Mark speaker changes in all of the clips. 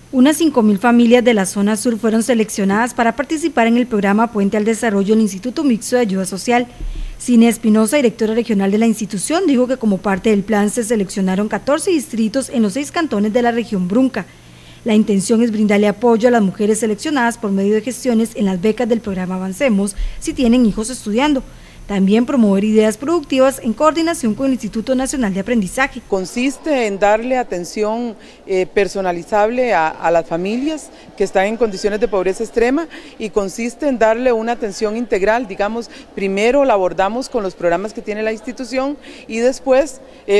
Speaker 1: Unas 5.000 familias de la zona sur fueron seleccionadas para participar en el programa Puente al Desarrollo del Instituto Mixto de Ayuda Social. Cine Espinosa, directora regional de la institución, dijo que como parte del plan se seleccionaron 14 distritos en los 6 cantones de la región Brunca. La intención es brindarle apoyo a las mujeres seleccionadas por medio de gestiones en las becas del programa Avancemos si tienen hijos estudiando. También promover ideas productivas en coordinación con el Instituto Nacional de Aprendizaje.
Speaker 2: Consiste en darle atención personalizable a las familias que están en condiciones de pobreza extrema y consiste en darle una atención integral, digamos, primero la abordamos con los programas que tiene la institución y después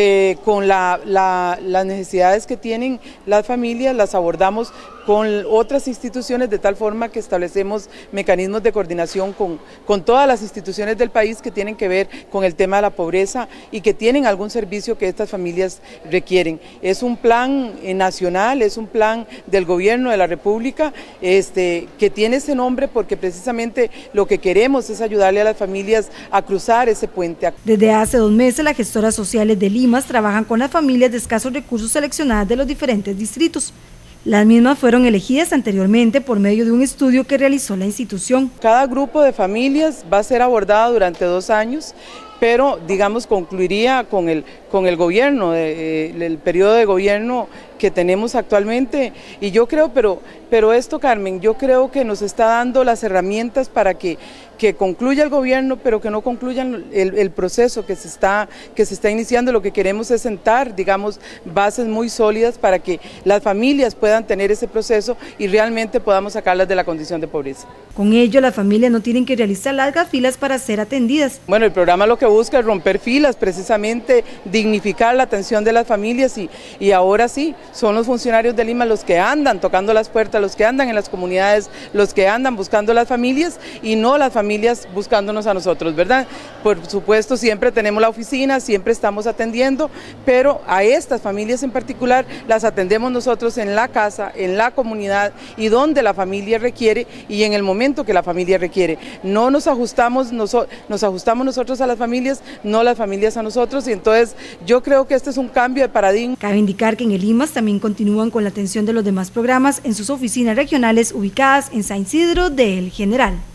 Speaker 2: con las necesidades que tienen las familias las abordamos con otras instituciones de tal forma que establecemos mecanismos de coordinación con todas las instituciones del país que tienen que ver con el tema de la pobreza y que tienen algún servicio que estas familias requieren. Es un plan nacional, es un plan del gobierno de la República que tiene ese nombre porque precisamente lo que queremos es ayudarle a las familias a cruzar ese puente.
Speaker 1: Desde hace 2 meses las gestoras sociales de Limas trabajan con las familias de escasos recursos seleccionadas de los diferentes distritos. Las mismas fueron elegidas anteriormente por medio de un estudio que realizó la institución.
Speaker 2: Cada grupo de familias va a ser abordado durante 2 años, pero digamos concluiría con el gobierno, el periodo de gobierno que tenemos actualmente y yo creo, pero esto Carmen, yo creo que nos está dando las herramientas para que concluya el gobierno, pero que no concluyan el proceso que se está iniciando. Lo que queremos es sentar, digamos, bases muy sólidas para que las familias puedan tener ese proceso y realmente podamos sacarlas de la condición de pobreza.
Speaker 1: Con ello, las familias no tienen que realizar largas filas para ser atendidas.
Speaker 2: Bueno, el programa lo que busca es romper filas, precisamente dignificar la atención de las familias y ahora sí, son los funcionarios de Lima los que andan tocando las puertas, los que andan en las comunidades, los que andan buscando las familias y no las familias buscándonos a nosotros, ¿verdad? Por supuesto, siempre tenemos la oficina, siempre estamos atendiendo, pero a estas familias en particular las atendemos nosotros en la casa, en la comunidad y donde la familia requiere y en el momento que la familia requiere. No nos ajustamos nosotros a las familias, no las familias a nosotros y entonces yo creo que este es un cambio de paradigma.
Speaker 1: Cabe indicar que en el Limas también continúan con la atención de los demás programas en sus oficinas regionales ubicadas en San Isidro de El General.